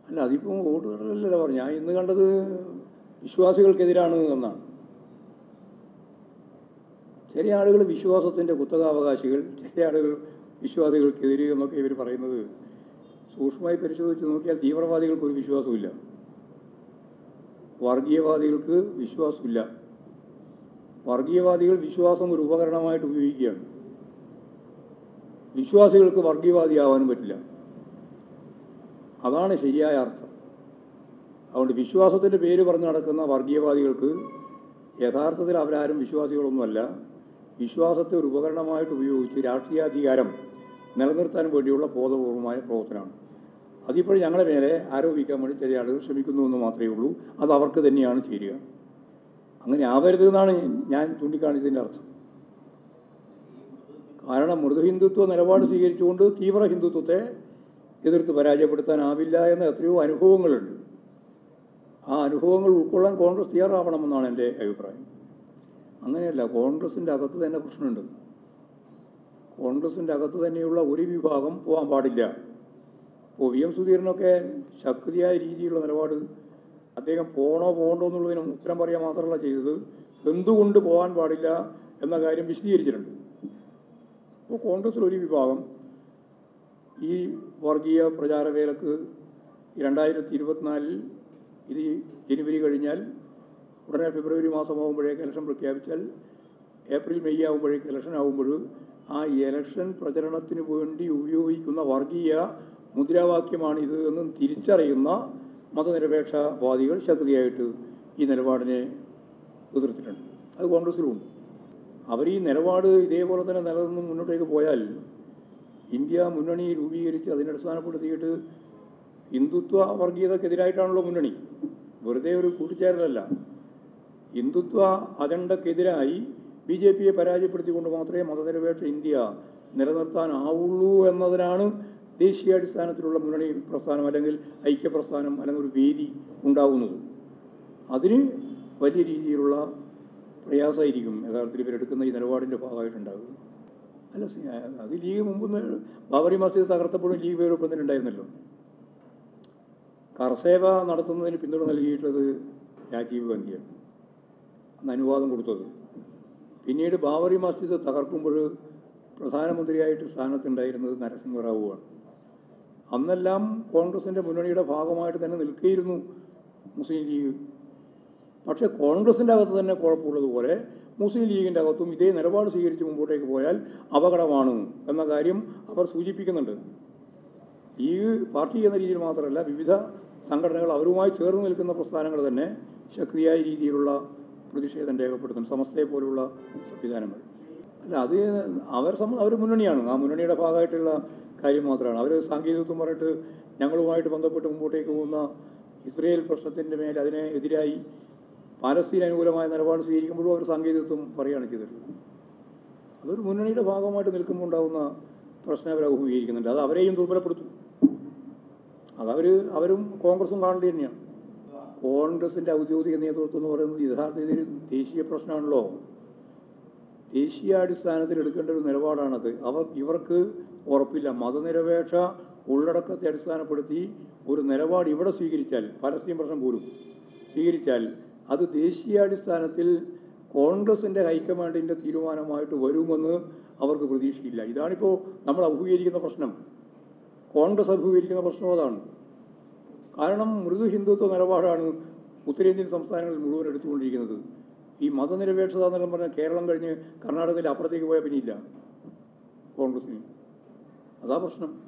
അല്ല, അതിപ്പോൾ വോട്ടുകളിലല്ല പറഞ്ഞു. ഞാൻ ഇന്ന് കണ്ടത് വിശ്വാസികൾക്കെതിരാണ് എന്നാണ്. ചില ആളുകൾ വിശ്വാസത്തിൻ്റെ കുത്തകാവകാശികൾ, ചില ആളുകൾ വിശ്വാസികൾക്കെതിരെ എന്നൊക്കെ ഇവർ പറയുന്നത് സൂക്ഷ്മമായി പരിശോധിച്ച് നോക്കിയാൽ തീവ്രവാദികൾക്കൊരു വിശ്വാസമില്ല, വർഗീയവാദികൾക്ക് വിശ്വാസമില്ല. വർഗീയവാദികൾ വിശ്വാസം ഒരു ഉപകരണമായിട്ട് ഉപയോഗിക്കുകയാണ്. വിശ്വാസികൾക്ക് വർഗീയവാദിയാവാനും പറ്റില്ല. അതാണ് ശരിയായ അർത്ഥം. അതുകൊണ്ട് വിശ്വാസത്തിൻ്റെ പേര് പറഞ്ഞ് നടക്കുന്ന വർഗീയവാദികൾക്ക് യഥാർത്ഥത്തിൽ അവരാരും വിശ്വാസികളൊന്നുമല്ല. വിശ്വാസത്തെ ഒരു ഉപകരണമായിട്ട് ഉപയോഗിച്ച് രാഷ്ട്രീയാധികാരം നിലനിർത്താൻ വേണ്ടിയുള്ള ബോധപൂർവമായ പ്രവർത്തനമാണ്. അതിപ്പോൾ ഞങ്ങളെ മേലെ ആരോപിക്കാൻ വേണ്ടി ചില ആളുകൾ ശ്രമിക്കുന്നു എന്ന് മാത്രമേ ഉള്ളൂ. അത് അവർക്ക് തന്നെയാണ് ചേരുക. അങ്ങനെ ആവരുത് എന്നാണ് ഞാൻ ചൂണ്ടിക്കാണിച്ചതിൻ്റെ അർത്ഥം. കാരണം മൃദു ഹിന്ദുത്വ നിലപാട് സ്വീകരിച്ചുകൊണ്ട് തീവ്ര ഹിന്ദുത്വത്തെ എതിർത്ത് പരാജയപ്പെടുത്താനാവില്ല എന്ന എത്രയോ അനുഭവങ്ങളുണ്ട്. ആ അനുഭവങ്ങൾ ഉൾക്കൊള്ളാൻ കോൺഗ്രസ് തയ്യാറാവണമെന്നാണ് എൻ്റെ അഭിപ്രായം. അങ്ങനെയല്ല, കോൺഗ്രസിൻ്റെ അകത്ത് തന്നെ പ്രശ്നമുണ്ട്. കോൺഗ്രസിൻ്റെ അകത്ത് തന്നെയുള്ള ഒരു വിഭാഗം പോകാൻ പാടില്ല. ഇപ്പോൾ വി എം സുധീരനൊക്കെ ശക്തിയായ രീതിയിലുള്ള നിലപാട്, അദ്ദേഹം പോകണ്ടോ എന്നുള്ളതിന് ഉത്തരം പറയുക മാത്രമല്ല ചെയ്തത്, എന്തുകൊണ്ട് പോകാൻ പാടില്ല എന്ന കാര്യം വിശദീകരിച്ചിട്ടുണ്ട്. ഇപ്പോൾ കോൺഗ്രസിൽ ഒരു വിഭാഗം ഈ വർഗീയ പ്രചാരവേലക്ക് 2024 ഇത് ജനുവരി കഴിഞ്ഞാൽ ഉടനെ ഫെബ്രുവരി മാസമാകുമ്പോഴേക്ക് ഇലക്ഷൻ പ്രഖ്യാപിച്ചാൽ ഏപ്രിൽ മെയ് ആകുമ്പോഴേക്ക് ഇലക്ഷൻ ആകുമ്പോൾ ആ ഇലക്ഷൻ പ്രചരണത്തിന് വേണ്ടി ഉപയോഗിക്കുന്ന വർഗീയ മുദ്രാവാക്യമാണിത് എന്നും തിരിച്ചറിയുന്ന മതനിരപേക്ഷവാദികൾ ശക്തിയായിട്ട് ഈ നിലപാടിനെ എതിർത്തിട്ടുണ്ട്. അത് കോൺഗ്രസിലുമുണ്ട്. അവർ ഈ നിലപാട് ഇതേപോലെ തന്നെ നിലനിന്ന് മുന്നോട്ടേക്ക് പോയാൽ ഇന്ത്യ മുന്നണി രൂപീകരിച്ച് അതിനടിസ്ഥാനപ്പെടുത്തിയിട്ട് ഹിന്ദുത്വ വർഗീയതക്കെതിരായിട്ടാണല്ലോ മുന്നണി, വെറുതെ ഒരു കൂട്ടിച്ചേരലല്ല. ഹിന്ദുത്വ അജണ്ടക്കെതിരായി BJPയെ പരാജയപ്പെടുത്തിക്കൊണ്ട് മാത്രമേ മതനിരപേക്ഷ ഇന്ത്യ നിലനിർത്താനാവുള്ളൂ എന്നതിനാണ് ദേശീയാടിസ്ഥാനത്തിലുള്ള മുന്നണി പ്രസ്ഥാനം അല്ലെങ്കിൽ ഐക്യപ്രസ്ഥാനം അല്ലെങ്കിൽ ഒരു വേദി ഉണ്ടാകുന്നത്. അതിന് വലിയ രീതിയിലുള്ള പ്രയാസമായിരിക്കും യഥാർത്ഥത്തിൽ ഇവരെടുക്കുന്ന ഈ നിലപാടിൻ്റെ ഭാഗമായിട്ടുണ്ടാകുക. അല്ല, അത് ലീഗ് മുമ്പ് ബാബറി മസ്ജിദ് തകർത്തപ്പോഴും ലീഗ് പേരൊപ്പം തന്നെ ഉണ്ടായിരുന്നല്ലോ. കർസേവ നടത്തുന്നതിന് പിന്തുണ നൽകിയിട്ടുള്ളത് രാജീവ് ഗാന്ധിയാണ്, അന്ന് അനുവാദം കൊടുത്തത്. പിന്നീട് ബാബറി മസ്ജിദ് തകർക്കുമ്പോൾ പ്രധാനമന്ത്രിയായിട്ട് സ്ഥാനത്തുണ്ടായിരുന്നത് നരസിംഹറാവുവാണ്. അന്നെല്ലാം കോൺഗ്രസിൻ്റെ മുന്നണിയുടെ ഭാഗമായിട്ട് തന്നെ നിൽക്കുകയായിരുന്നു മുസ്ലിം ലീഗ്. പക്ഷേ കോൺഗ്രസിൻ്റെ അകത്ത് തന്നെ കുഴപ്പമുള്ളതുപോലെ മുസ്ലിം ലീഗിൻ്റെ അകത്തും ഇതേ നിലപാട് സ്വീകരിച്ച് മുമ്പോട്ടേക്ക് പോയാൽ അപകടമാണ് എന്ന കാര്യം അവർ സൂചിപ്പിക്കുന്നുണ്ട്. ലീഗ് പാർട്ടി എന്ന രീതിയിൽ മാത്രമല്ല, വിവിധ സംഘടനകൾ അവരുമായി ചേർന്ന് നിൽക്കുന്ന പ്രസ്ഥാനങ്ങൾ തന്നെ ശക്തിയായ രീതിയിലുള്ള പ്രതിഷേധം രേഖപ്പെടുത്തുന്നു, സമസ്തയെ പോലുള്ള സംവിധാനങ്ങൾ. അല്ല, അത് അവർ മുന്നണിയാണ്, ആ മുന്നണിയുടെ ഭാഗമായിട്ടുള്ള കാര്യം മാത്രമാണ്. അവർ സാങ്കേതികത്വം പറഞ്ഞിട്ട് ഞങ്ങളുമായിട്ട് ബന്ധപ്പെട്ട് മുമ്പോട്ടേക്ക് പോകുന്ന ഇസ്രയേൽ പ്രശ്നത്തിൻ്റെ മേൽ അതിനെ എതിരായി പാലസ്തീൻ അനുകൂലമായ നിലപാട് സ്വീകരിക്കുമ്പോഴും അവർ സാങ്കേതികത്വം പറയുകയാണ് ചെയ്തിട്ടുള്ളത്. അതൊരു മുന്നണിയുടെ ഭാഗമായിട്ട് നിൽക്കുമ്പോൾ ഉണ്ടാകുന്ന പ്രശ്നം അവർ അഭിമുഖീകരിക്കുന്നുണ്ട്. അത് അവരെയും ദുർബലപ്പെടുത്തും. അവരും കോൺഗ്രസും കാണേണ്ടി തന്നെയാണ്. കോൺഗ്രസിൻ്റെ ഔദ്യോഗിക നേതൃത്വം എന്ന് പറയുന്നത് യഥാർത്ഥത്തിൽ ദേശീയ പ്രശ്നമാണല്ലോ. ദേശീയാടിസ്ഥാനത്തിൽ എടുക്കേണ്ട ഒരു നിലപാടാണത്. ഇവർക്ക് ഉറപ്പില്ല. മതനിരപേക്ഷ ഉള്ളടക്കത്തെ അടിസ്ഥാനപ്പെടുത്തി ഒരു നിലപാട് ഇവിടെ സ്വീകരിച്ചാൽ, പലസ്തീൻ പ്രശ്നം പോലും സ്വീകരിച്ചാൽ, അത് ദേശീയാടിസ്ഥാനത്തിൽ കോൺഗ്രസിൻ്റെ ഹൈക്കമാൻഡിൻ്റെ തീരുമാനമായിട്ട് വരുമെന്ന് അവർക്ക് പ്രതീക്ഷയില്ല. ഇതാണിപ്പോൾ നമ്മൾ അഭിമുഖീകരിക്കുന്ന പ്രശ്നം. കോൺഗ്രസ് അഭിമുഖീകരിക്കുന്ന പ്രശ്നം അതാണ്. കാരണം മൃദു ഹിന്ദുത്വ നിലപാടാണ് ഉത്തരേന്ത്യൻ സംസ്ഥാനങ്ങളിൽ മുഴുവൻ എടുത്തുകൊണ്ടിരിക്കുന്നത്. ഈ മതനിരപേക്ഷത എന്നെല്ലാം പറഞ്ഞാൽ കേരളം കഴിഞ്ഞ് കർണാടകത്തിൽ അപ്പുറത്തേക്ക് പോയാൽ പിന്നെയില്ല കോൺഗ്രസിന്. അതാ പ്രശ്നം.